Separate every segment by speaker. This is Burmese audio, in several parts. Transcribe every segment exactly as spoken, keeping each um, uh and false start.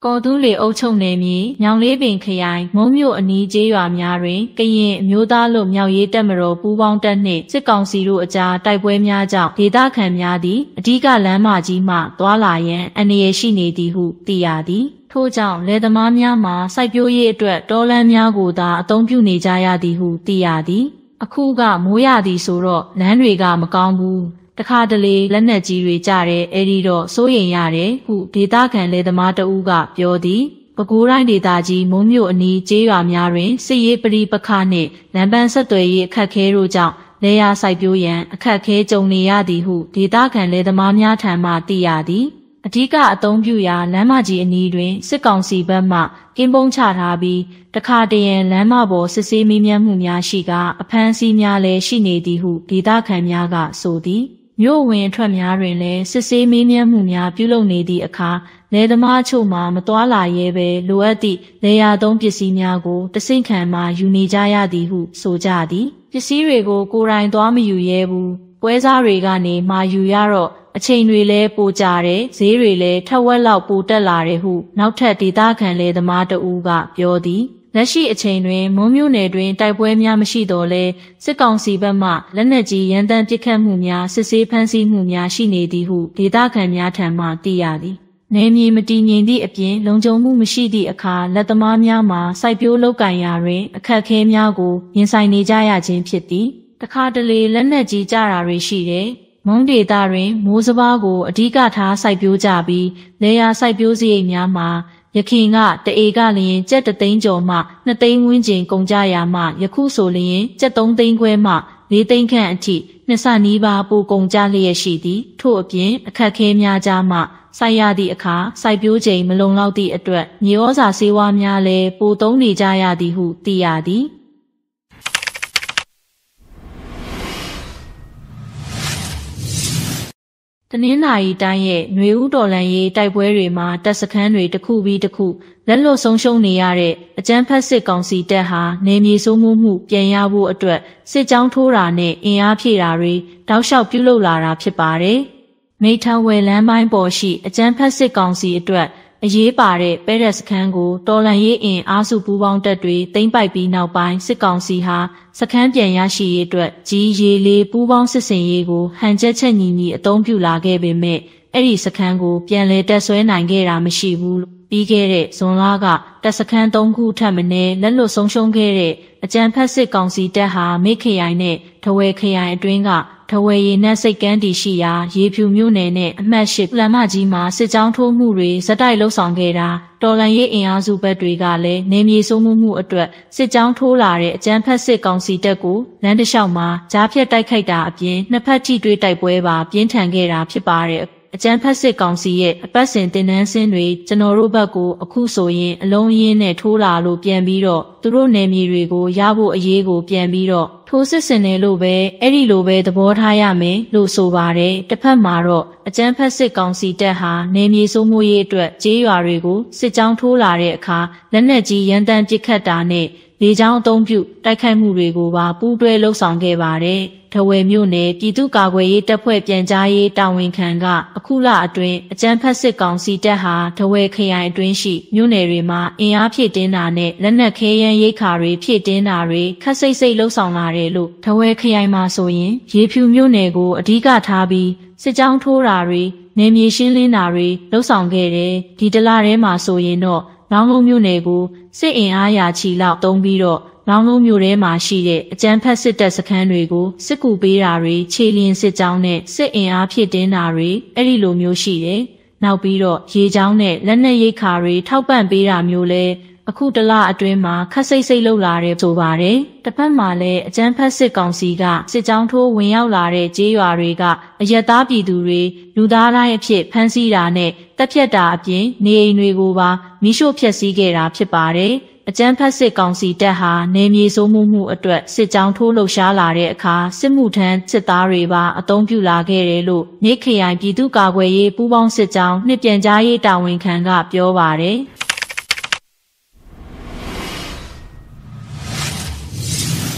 Speaker 1: ကော်တူးလေအုပ်ချုပ်နယ်မြေညောင်လေးပင်ခရိုင်မုံမြို့အနီးကျေးရွာများတွင်ကရင်အမျိုးသားလို့မြောက်ရေးတပ်မတော်ပူးပေါင်းတပ်နှင့်စစ်ကောင်စီတို့အကြားတိုက်ပွဲများကြောင့်ဒေသခံများသည်အဓိကလမ်းမကြီးမှသွားလာရန်အန္တရာယ်ရှိနေသည်ဟုသိရသည်ထို့ကြောင့်လယ်သမားများမှာစိုက်ပျိုးရေးအတွက်တောလမ်းများကိုသာအသုံးပြုနေကြရသည်ဟုသိရသည်အခုကမိုးရသည်ဆိုတော့လမ်းတွေကမကောင်းဘူးတခါတလေလက်နက်ကြီးတွေကြတဲ့အဲဒီတော့စိုးရိမ်ရတယ်ဟုဒေသခံလယ်သမားတဦးကပြောသည်ပဲခူးတိုင်းဒေသကြီးမုံမြို့အနီးကျေးရွာများတွင်စစ်ရေးပဋိပက္ခနှင့်လမ်းပန်းဆက်သွယ်ရေးအခက်အခဲတို့ကြောင့်လယ်ယာစိုက်ပျိုးရန်အခက်အခဲကြုံနေရသည်ဟုဒေသခံလယ်သမားများထံမှသိရသည်အဓိကအသုံးပြုရာလမ်းမကြီးအနီးတွင်စစ်ကောင်စီဘက်မှကင်းပုံးချထားပြီးတခါတရံလမ်းမပေါ်စစ်ဆေးမေးမြန်းမှုများရှိကအဖမ်းဆီးများလည်းရှိနေသည်ဟုဒေသခံများကဆိုသည်မြို့ဝင်အထွက်များတွင်လည်းစစ်ဆေးမေးမြန်းမှုများပြုလုပ်နေသည့်အခါလယ်သမားချို့မှမတွာလာရဲပဲလိုအပ်သည့်လယ်ယာသုံးပစ္စည်းများကိုတဆင့်ခံမှယူနေကြရသည်ဟုဆိုကြသည်ပစ္စည်းတွေကိုကိုယ်တိုင်သွားမယူရဲဘူးပွဲစားတွေကနေမှယူရတော့အချိန်တွေလည်းပိုကြတယ်ဈေးတွေလည်းထက်ဝက်လောက်ပိုတက်လာတယ်ဟုနောက်ထပ်ဒေသခံလယ်သမားတဦးကပြောသည်လက်ရှိအချိန်တွင်မုံမြို့နယ်တွင်တိုက်ပွဲများမရှိတော့လဲစစ်ကောင်စီဘက်မှလက်နက်ကြီးရန်တမ်းပစ်ခတ်မှုများစစ်ဆေးဖမ်းဆီးမှုများရှိနေသည်ဟုဒေသခံများထံမှသိရသည်နယ်မြေမတည်ငြိမ်သည့်အပြင်လုံခြုံမှုမရှိသည့်အခါလက်သမားများမှာစိုက်ပျိုးလုပ်ကိုင်ရာတွင်အခက်အခဲများကိုရင်ဆိုင်နေကြရခြင်းဖြစ်သည်တခါတလေလက်နက်ကြီးကြတာတွေရှိတယ်မုံဒေသတွင်မိုးစပါးကိုအဓိကထားစိုက်ပျိုးကြပြီးလယ်ယာစိုက်ပျိုးစရိတ်များမှာယခင်ကတအေကလျင်ကျပ်တသိန်းကျော်မှနှစ်သိန်းဝန်းကျင်ကုန်ကြရာမှယခုဆိုလျင်ကျပ်သုံးသိန်းခွဲမှလေးသိန်းခန့်အထိနှစ်ဆနီးပါးပိုကုန်ကြလျက်ရှိသည်ထို့အပြင်အခက်ခဲများကြားမှစိုက်ရသည့်အခါစိုက်ပျိုးချိန်မလုံလောက်သည့်အတွက်မြေဩဇာဆေးဝါးများလည်းပိုသုံးနေကြရသည်ဟုသိရသည်တနင်္သာရီတိုင်းရဲ့ຫນွေဦးတော်လှန်ရေးတိုက်ပွဲတွေမှာတပ်စခန်းတွေတစ်ခုပြီးတစ်ခုလက်လွတ်ဆုံးရှုံးနေရတဲ့အကြမ်းဖက်စစ်ကောင်စီတပ်ဟာနယ်မြေစိုးမိုးမှုပြန်ရဖို့အတွက်စစ်ကြောင်းထိုးတာနဲ့အင်အားဖြည့်တာတွေတောက်လျှောက်ပြုလုပ်လာတာဖြစ်ပါတယ်။မိထံဝယ်လမ်းပိုင်းပေါ်ရှိအကြမ်းဖက်စစ်ကောင်စီအတွက်အရေးပါတဲ့ပဲရက်စခန်းကိုတော်လှန်ရေးအင်အားစုပူးပေါင်းတပ်တွေသိမ်းပိုက်ပြီးနောက်ပိုင်းစစ်ကောင်စီဟာစခန်းပြန်ရရှိရေးအတွက်ကြီးရေလေးပူးပေါင်းစစ်စင်ရေးကိုဟန်ချက်ချက်ညီညီအသုံးပြုလာခဲ့ပေမဲ့အဲ့ဒီစခန်းကိုပြန်လည်တက်ဆွဲနိုင်ခဲ့တာမရှိဘူးပြီးခဲ့တဲ့ဇွန်လကတပ်စခန်းသုံးခုထပ်မံလက်လွတ်ဆုံးရှုံးခဲ့တဲ့အကြမ်းဖက်စစ်ကောင်စီတပ်ဟာမိခရိုင်နဲ့ထဝယ်ခရိုင်အတွင်းကထဝယ်ရည်နက်စိတ်ကမ်းတီရှိရာရေဖြူမြို့နယ်နဲ့အမှတ်၈လမ်းမကြီးမှာစစ်ကြောင်းထိုးမှုတွေဇက်တိုက်လှုပ်ဆောင်ခဲ့တာတော်လှန်ရေးအင်အားစုဘက်တွေကလည်းနေမြေစိုးမှုမှုအတွက်စစ်ကြောင်းထိုးလာတဲ့အကြမ်းဖက်စစ်ကောင်စီတပ်ကိုလမ်းတစ်လျှောက်မှာကြားဖြတ်တိုက်ခိုက်တာအပြင်နှစ်ဖက်ထိတွေ့တိုက်ပွဲပါပြင်းထန်ခဲ့တာဖြစ်ပါတယ်အကြမ်းဖက်စစ်ကောင်စီရဲ့အပတ်စဉ်တင်နန်းစင်းတွေကျွန်တော်တို့ဘက်ကိုအခုဆိုရင်အလုံးရင်းနဲ့ထိုးလာလို့ပြန်ပြီးတော့သူတို့နယ်မြေတွေကိုရဖို့အရေးကိုပြန်ပြီးတော့ထိုးစစ်ဆင်နေလို့ပဲအဲ့ဒီလိုပဲသဘောထားရမယ်လို့ဆိုပါတယ်တစ်ဖက်မှာတော့အကြမ်းဖက်စစ်ကောင်စီတပ်ဟာနယ်မြေစိုးမိုးရေးအတွက်ကြေးရွာတွေကိုစစ်ကြောင်းထိုးလာတဲ့အခါလက်နက်ကြီးရန်တမ်းပစ်ခတ်တာနဲ့လေကြောင်းအုံပြုတိုက်ခိုက်မှုတွေကိုပါပူးတွဲလှုပ်ဆောင်ခဲ့ပါတယ်။ထဝယ်မြို့နယ်ပြည်သူ့ကာကွယ်ရေးတပ်ဖွဲ့ပြန်ကြားရေးတာဝန်ခံကအခုလအတွင်းအကြမ်းဖက်စစ်ကောင်စီတပ်ဟာထဝယ်ခရိုင်အတွင်းရှိမြို့နယ်တွေမှာအင်အားဖြည့်တင်းတာနဲ့လက်နက်ခဲယမ်းရိက္ခာတွေဖြည့်တင်းတာတွေခက်စိတ်စိတ်လှုပ်ဆောင်လာတယ်လို့ထဝယ်ခရိုင်မှာဆိုရင်ရေဖြူမြို့နယ်ကိုအဓိကထားပြီးစစ်ကြောင်းထိုးတာတွေနယ်မြေရှင်းလင်းတာတွေလှုပ်ဆောင်ခဲ့တယ်။ဒီတလထဲမှာဆိုရင်တော့လောင်းလုံးမြို့နယ်ကိုစစ်အင်အားရာချီလောက်တုံးပြီးတော့လောင်းလုံးမြို့ထဲမှာရှိတဲ့အကြမ်းဖက်စစ်တပ်စခန်းတွေကိုစစ်ကူပေးတာတွေခြေလျင်စစ်ကြောင်းနဲ့စစ်အင်အားဖြည့်တင်းတာတွေအဲ့ဒီလိုမျိုးရှိတယ်။နောက်ပြီးတော့ရေကြောင်းနဲ့လက်နက်ရိက္ခာတွေထောက်ပံ့ပေးတာမျိုးလဲအခုတလအတွင်းမှာခက်စိတ်စိတ်လှုပ်လာတယ်ဆိုပါတယ်။တစ်ဖက်မှာလည်းအကြမ်းဖက်စစ်ကောင်စီကစစ်ကြောင်းထိုးဝင်ရောက်လာတဲ့ကြေးရွာတွေကအရက်သားပြည်သူတွေလူသားတိုင်းအဖြစ်ဖမ်းဆီးတာနဲ့တပ်ဖြတ်တာအပြင်နေအိမ်တွေကိုပါမိရှို့ဖျက်ဆီးခဲ့တာဖြစ်ပါတယ်။အကြမ်းဖက်စစ်ကောင်စီတပ်ဟာနေမြေစိုးမှုမှုအတွက်စစ်ကြောင်းထိုးလှုပ်ရှားလာတဲ့အခါစစ်မှုထမ်းစစ်သားတွေပါအုံပြုလာခဲ့တယ်လို့မြစ်ခရိုင်ပြည်သူ့ကာကွယ်ရေးပူးပေါင်းစစ်ကြောင်းနှစ်ပြန်ကြားရေးတာဝန်ခံကပြောပါတယ်။က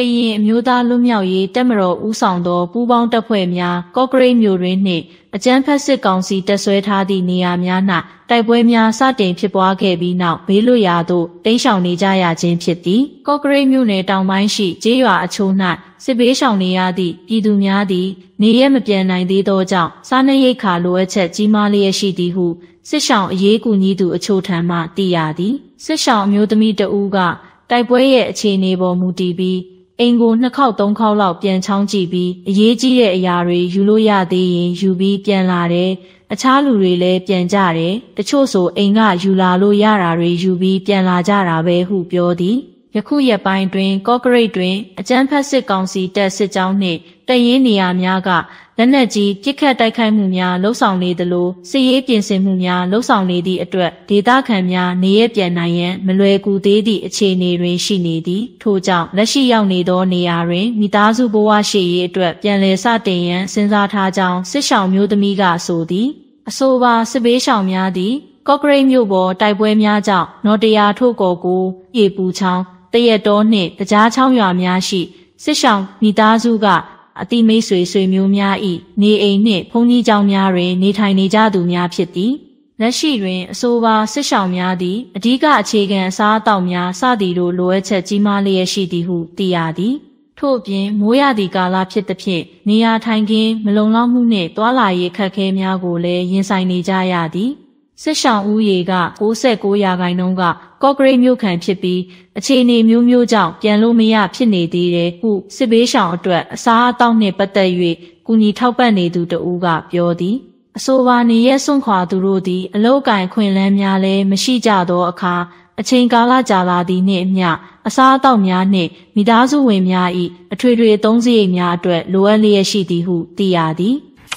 Speaker 1: ရင်အမျိုးသားလွတ်မြောက်ရေးတပ်မတော်ဦးဆောင်သောပူးပေါင်းတပ်ဖွဲ့များကော့ကရိတ်မြို့တွင်နှင့်အကြမ်းဖက်စစ်ကောင်စီတပ်ဆွဲထားသည့်နေရာများ၌တိုက်ပွဲများစတင်ဖြစ်ပွားခဲ့ပြီးနောက်ဘေးလွတ်ရာသို့တိမ်းရှောင်နေကြရခြင်းဖြစ်သည်ကော့ကရိတ်မြို့နယ်တောင်ပိုင်းရှိကျေးရွာအချို့၌စစ်ဘေးရှောင်နေရသည့်ပြည်သူများသည်နေရမပြန်နိုင်သေးသောကြောင့်စားနပ်ရိက္ခာလိုအပ်ချက်ကြီးမားလျက်ရှိသည်ဟုစစ်ရှောင်အရေးကူညီသူအချို့ထံမှသိရသည်စစ်ရှောင်အမျိုးသမီးတဦးကတိုက်ပွဲရဲ့အခြေအနေပေါ်မူတည်ပြီးအိမ်ကိုနှစ်ခေါက်သုံးခေါက်လောက်ပြန်ချောင်းကြည့်ပြီးအရေးကြီးတဲ့အရာတွေယူလို့ရသေးရင်ယူပြီးပြန်လာတယ်။အခြားလူတွေလည်းပြန်ကြတယ်။တချို့ဆိုအိမ်ကယူလာလို့ရတာတွေယူပြီးပြန်လာကြတာပဲဟုပြောသည်။ယခုရက်ပိုင်းတွင်ကော့ကရိတ်တွင်အကြမ်းဖက်စစ်ကောင်စီတပ်စစ်ကြောင်းနှင့်တပ်ရင်းနေရာများကလက်နက်ကြီးပစ်ခတ်တိုက်ခိုက်မှုများလှုံ့ဆော်နေသလိုစစ်ရေးပြင်ဆင်မှုများလှုံ့ဆော်နေသည့်အတွက်ဒေသခံများနေရပြန်နိုင်ရန်မလွယ်ကူသေးသည့်အခြေအနေတွင်ရှိနေသည်ထို့ကြောင့်လက်ရှိရောက်နေသောနေရာတွင်မိသားစုဘဝရှိရေးအတွက်ပြန်လည်စတင်ရန်စဉ်းစားထားကြောင်းစစ်ရှောင်မျိုးသမီးကဆိုသည်အဆိုပါစစ်ဘေးရှောင်များသည်ကော့ကရိတ်မြို့ပေါ်တိုက်ပွဲများကြောင့်နော်တရာထို့ကော်ကိုရေပူချောင်းတရက်တော်နှင့်တကြားချောင်းရွာများရှိစစ်ရှောင်မိသားစုကအတိမိတ်ဆွေဆွေမျိုးများ၏နေအိမ်နှင့်ဘုန်းကြီးကျောင်းများတွင်နေထိုင်နေကြသူများဖြစ်သည်လက်ရှိတွင်အဆိုပါစစ်ရှောင်များသည်အဓိကအခြေခံအစားအသောက်များစသည်တို့လိုအပ်ချက်ကြီးမားလျက်ရှိသည်ဟုသိရသည်ထို့အပြင်မိုးရသည့်ကာလဖြစ်သဖြင့်နေရာထိုင်ခင်းမလုံလောက်မှုနှင့်တွာလာရေးအခက်အခဲများကိုလည်းရင်ဆိုင်နေကြရသည်စစ်ရှောင်ဦးရေက၉၉ရာခိုင်နှုန်းကကော့ကရိတ်မြို့ခံဖြစ်ပြီးအခြေအနေမျိုးမျိုးကြောင့်ပြန်လို့မရဖြစ်နေသေးတယ်ဟုစစ်ဘေးရှောင်အတွက်အစားအသောက်နှင့်ပတ်သက်၍ကူညီထောက်ပံ့နေသူတဦးကပြောသည်အဆိုပါနေရစွန့်ခွာသူတို့သည်အလုတ်ကင်ခွင့်လန်းများလည်းမရှိကြသောအခါအချိန်ကာလကြာလာသည့်နှင့်အမျှအစားအသောက်များနှင့်မိသားစုဝင်များ၏အထွေထွေသုံးစရိတ်များအတွက်လိုအပ်လျက်ရှိသည်ဟုသိရသည်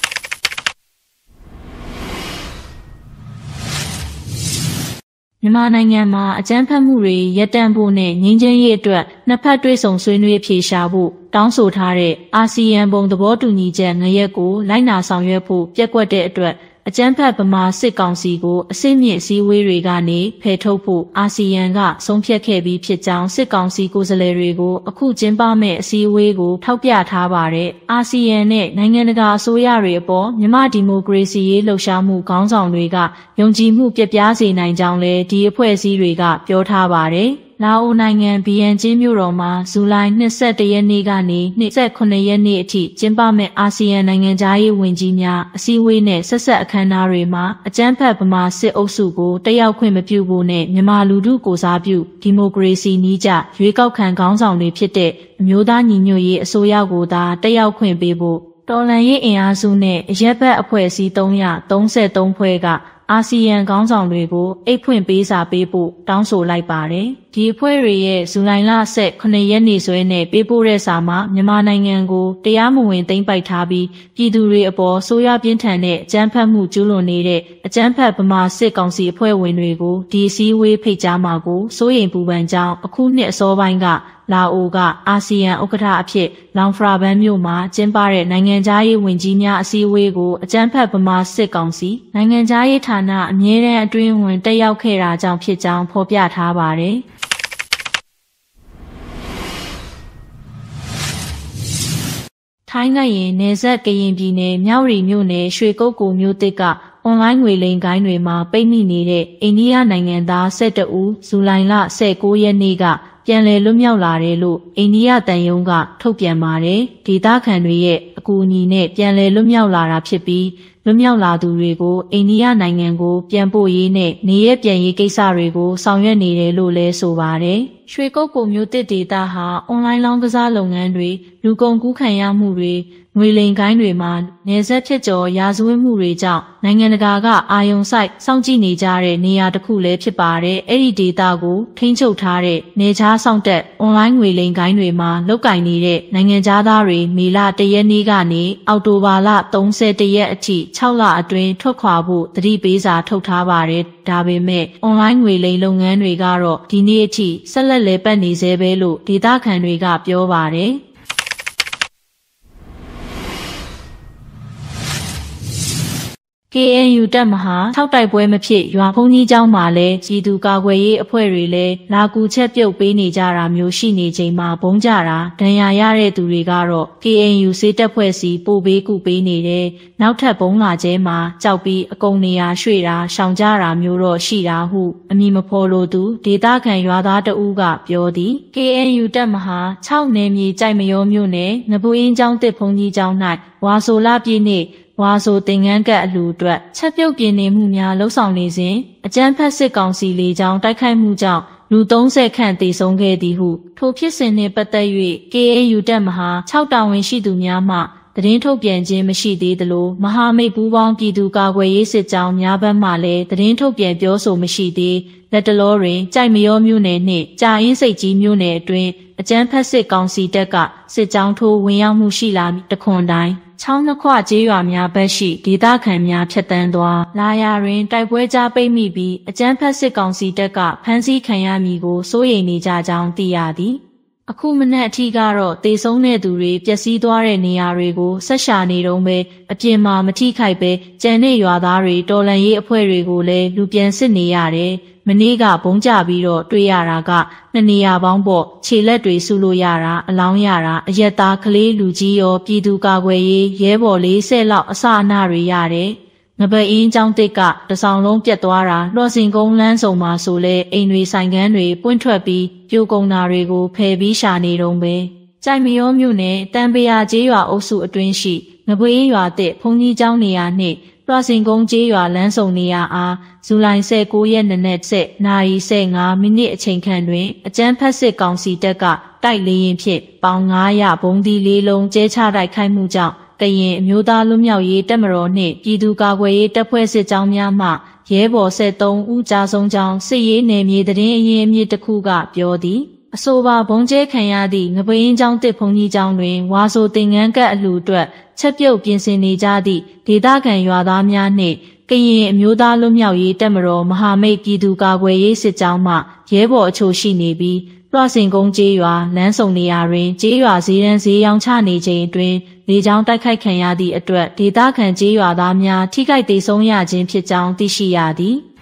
Speaker 1: မြန်မာနိုင်ငံမှာအကြမ်းဖက်မှုတွေရပ်တန့်ဖို့နဲ့ငြိမ်းချမ်းရေးအတွက်နှစ်ဖက်တွဲဆုံဆွေးနွေးဖြေရှာဖို့တောင်းဆိုထားတဲ့အာဆီယံဘုံသဘောတူညီချက်ငရက်ကိုလိုက်နာဆောင်ရွက်ဖို့ပျက်ကွက်တဲ့အတွက်အကြမ်းဖက်ဗမာစစ်ကောင်စီကိုအစစ်မြစ်စည်းဝေးတွေကနေဖယ်ထုတ်ဖို့အာဆီယံကဆုံးဖြတ်ခဲ့ပြီးဖြစ်ကြောင်းစစ်ကောင်စီကိုယ်စားလှယ်တွေကိုအခုကျင်းပမဲ့အစည်းအဝေးကိုထောက်ပြထားပါတယ်။အာဆီယံနဲ့နိုင်ငံတကာအစိုးရတွေအပေါ်မြန်မာဒီမိုကရေစီရေးလှုပ်ရှားမှုခေါင်းဆောင်တွေကယုံကြည်မှုပြပြစေနိုင်ကြောင်းလည်းဒီအဖွဲ့အစည်းတွေကပြောထားပါတယ်။လာအိုနိုင်ငံဗီယန်ကျင်းမြို့တော်မှာဇူလိုင်၂၁ရက်နေ့ကနေ၂၇ရက်နေ့အထိကျင်းပမဲ့အာဆီယံနိုင်ငံသားရေးဝန်ကြီးများအစည်းအဝေးနဲ့ဆက်ဆက်အခမ်းအနားတွေမှာအကြမ်းဖက်ဗမာစစ်အုပ်စုကိုတက်ရောက်ခွင့်မပြုဖို့နဲ့မြန်မာလူထုကိုစားပြုဒီမိုကရေစီနည်းကျရွေးကောက်ခံခေါင်းဆောင်တွေဖြစ်တဲ့အမျိုးသားညီညွတ်ရေးအစိုးရကိုသာတက်ရောက်ခွင့်ပေးဖို့တော်လှန်ရေးအင်အားစုနဲ့အရက်ဘက်အဖွဲ့အစည်း၃၃၃ဖွဲ့ကအာဆီယံခေါင်းဆောင်တွေကိုအိတ်ဖွင့်ပေးစာပေးဖို့တောင်းဆိုလိုက်ပါတယ်။ဒီအဖွဲ့တွေရဲ့ဇူလိုင်လ၁၈ရက်နေ့စွဲနဲ့ပေးပို့တဲ့စာမှာမြန်မာနိုင်ငံကိုတရားမဝင်သိမ်းပိုက်ထားပြီးပြည်သူတွေအပေါ်ဆိုးရွားပြင်းထန်တဲ့အကြမ်းဖက်မှုကျူးလွန်နေတဲ့အကြမ်းဖက်ဗမာစစ်ကောင်စီအဖွဲ့ဝင်တွေကိုဒီစည်းဝေးဖိတ်ကြားမှာကိုစိုးရိမ်ပူပန်ကြောင်းအခုနှစ်အစောပိုင်းကလာအိုကအာဆီယံဥက္ကဋ္ဌအဖြစ်လောင်ဖရာဘန်မြို့မှာကျင်းပတဲ့နိုင်ငံခြားရေးဝန်ကြီးများအစည်းအဝေးကိုအကြမ်းဖက်ဗမာစစ်ကောင်စီနိုင်ငံခြားရေးဌာနအမြဲတမ်းအတွင်းဝင်တက်ရောက်ခဲ့တာကြောင့်ဖြစ်ကြောင်းဖော်ပြထားပါတယ်။ထိုင်းနိုင်ငံနယ်စပ်ကရင်ပြည်နယ်မြောက်ရီမြို့နယ်ရွှေကုက္ကိုမြို့တစ်ကအွန်လိုင်းငွေလိမ်ကိုင်းတွေမှာပိတ်မိနေတဲ့အိန္ဒိယနိုင်ငံသား၁၁ဦးဇူလိုင်လ၁၉ရက်နေ့ကပြန်လည်လွတ်မြောက်လာတယ်လို့အိန္ဒိယတန်ယုံကထုတ်ပြန်ပါတယ်။ဒေသခံတွေရဲ့အကူအညီနဲ့ပြန်လည်လွတ်မြောက်လာတာဖြစ်ပြီးလွတ်မြောက်လာသူတွေကိုအိန္ဒိယနိုင်ငံကိုပြန်ပို့ရေးနဲ့နေရပြန်ရေးကိစ္စတွေကိုဆောင်ရွက်နေတယ်လို့လည်းဆိုပါတယ်။ရွှေကုက္ကိုမြို့တစ်ဒေသဟာအွန်လိုင်းလောင်းကစားလုပ်ငန်းတွေလူကုန်ကူးခံရမှုတွေငွေလိမ်ကိုင်းတွေမှာနယ်စပ်ဖြစ်ကျော်ရာဇဝတ်မှုတွေကြောင့်နိုင်ငံတကာကအာရုံစိုက်စောင့်ကြည့်နေကြတဲ့နေရာတစ်ခုလည်းဖြစ်ပါတယ်။အဲ့ဒီဒေသကိုထိန်းချုပ်ထားတဲ့နေခြားဆောင်တက်အွန်လိုင်းငွေလိမ်ကိုင်းတွေမှာလုတ်ကင်နေတဲ့နိုင်ငံသားတွေမေလ၁ရက်နေ့ကနေအောက်တိုဘာလ၃၁ရက်အထိ၆လအတွင်းထွက်ခွာဖို့သတိပေးစာထုတ်ထားပါတယ်။ဒါပေမဲ့အွန်လိုင်းငွေလိမ်လုပ်ငန်းတွေကတော့ဒီနေ့အထိဆက်လက်လည်ပတ်နေသေးပဲလို့ဒေသခံတွေကပြောပါတယ်။ K N U တပ်မဟာထောက်တိုက်ပွဲမဖြစ်ရွာဖုန်ကြီးကျောင်းမှာလည်းပြည်သူကာကွယ်ရေးအဖွဲ့တွေလည်းလာကူချက်ပြုတ်ပေးနေကြတာမျိုးရှိနေချိန်မှာဘုံကြတာဒဏ်ရာရတဲ့သူတွေကတော့ K N U စေတပ်ဖွဲ့စီပို့ပေးကူပေးနေတယ်နောက်ထပ်ဘုံလာကျဲမှာကြောက်ပြီးအကုန်နေရာရွှေ့တာရှောင်ကြတာမျိုးတော့ရှိတာဟုအမည်မဖော်လိုသူဒေသခံရွာသားတဦးကပြောသည် K N U တပ်မဟာ၆နယ်မြေကြိုက်မရောမြို့နယ်ငပူအင်းကျောင်းတစ်ဖုန်ကြီးကျောင်း၌ဝါဆိုလပြည့်နေ့ဝါဆိုတင်ငန်းကပ်အလူအတွက်ချက်ပြုတ်ပြင်းနေမှုများလှုံ့ဆော်နေစဉ်အကြမ်းဖက်စစ်ကောင်စီလေကြောင်းတိုက်ခိုက်မှုကြောင့်လူသုံးဆယ်ခန့်သေဆုံးခဲ့သည်ဟုထိုဖြစ်စဉ်နှင့်ပတ်သက်၍ K A U တပ်မဟာ၆တာဝန်ရှိသူများမှသတင်းထုတ်ပြန်ခြင်းမရှိသေးသလိုမဟာမိတ်ပူးပေါင်းပြည်သူကာကွယ်ရေးစစ်ကြောင်းများဘက်မှလည်းသတင်းထုတ်ပြန်ပြောဆိုမရှိသေးလက်တလောတွင်ကြိုက်မရောမြို့နယ်နှင့်ကြာအင်းစိတ်ကြီးမြို့နယ်အတွင်းအကြမ်းဖက်စစ်ကောင်စီတပ်ကစစ်ကြောင်းထိုးဝင်ရောက်မှုရှိလာတခွန်တိုင်းချောင်းနှစ်ခွကျေးရွာများဘက်ရှိဒေသခံများဖြတ်တန်းသွားလာရာတွင်တိုက်ပွဲကြားပိတ်မိပြီးအကြမ်းဖက်စစ်ကောင်စီတပ်ကဖမ်းဆီးခံရမည်ကိုစိုးရိမ်နေကြကြောင်းသိရသည်အခုမနက်အထိကတော့တေဆုံးတဲ့သူတွေပျက်စီးသွားတဲ့နေရာတွေကိုဆက်ရှာနေတုန်းပဲအပြင်မှာမထိခိုက်ပဲကြံတဲ့ရွာသားတွေတော်လန်ရေးအဖွဲ့တွေကိုလည်းလူပြန်စစ်နေရတယ်မနေ့ကဘုံကြပြီးတော့တွေ့ရတာကနှစ်နေရာပေါင်းပေါ့ခြေလက်တွေစုလို့ရတာအလောင်းရတာအရက်သားကလေးလူကြီးရောပြည်သူကာကွယ်ရေးရဲဘော်လေးဆယ်လောက်အစအနတွေရတယ်ငပအင်းကျောင်းတစ်ကတဆောင်လုံးပြတ်သွားတာလော့စင်ကုန်းလမ်းဆောင်မှာဆိုလဲအိမ်တွေဆိုင်ကန်းတွေပွင့်ထွက်ပြီးပြိုကုန်တာတွေကိုဖယ်ပြီးရှာနေတုံးပဲကြိုက်မရောမြို့နယ်တန်ပရာကျေးရွာအုပ်စုအတွင်းရှိငပွေးရွာတစ်ဖုန်ကြီးကျောင်းနေရာနှင့်လွှစင်ကုန်းကျေးရွာလမ်းဆောင်နေရာအားဇူလိုင်၁၉ရက်နေ့နဲ့နာရီ၁၅မိနစ်အချိန်ခန့်တွင်အကြမ်းဖက်စစ်ကောင်စီတပ်ကတိုက်လေရင်ဖြင့်ပေါင်၅၀၀ဘုံဒီလေးလုံးကျဲချတိုက်ခိုက်မှုကြောင့်ကရင်အမျိုးသားလွတ်မြောက်ရေးတပ်မတော်နှင့်ပြည်သူကာကွယ်ရေးတပ်ဖွဲ့စစ်ကြောင်းများမှရဲဘော်၁၃ဦးကြာဆုံးကြောင်းစစ်ရေးနယ်မြေသတင်းအရင်းအမြစ်တစ်ခုကပြောသည်အဆိုပါဘုံကျဲခံရသည့်ငပင်းကျောင်းတစ်ဖုန်ကြီးကျောင်းတွင်ဝါဆိုတင်ငန်းကပ်အလှူအတွက်ချက်ပြုတ်ပြင်ဆင်နေကြသည့်ဒေသခံရွာသားများနှင့်ကရင်အမျိုးသားလွတ်မြောက်ရေးတပ်မတော်မဟာမိတ်ပြည်သူကာကွယ်ရေးစစ်ကြောင်းမှရဲဘော်အချို့ရှိနေပြီးလွှစင်ကုန်းကျေးရွာလမ်းဆောင်နေရာတွင်ကျေးရွာဈေးရန်ဈေးရောင်းချနေချိန်အတွင်းလေကြောင်းတိုက်ခိုက်ခံရသည့်အတွက်ဒေသခံကျေးရွာသားများထိခိုက်ဒေဆုံးရခြင်းဖြစ်ကြောင်းသိရှိရသည်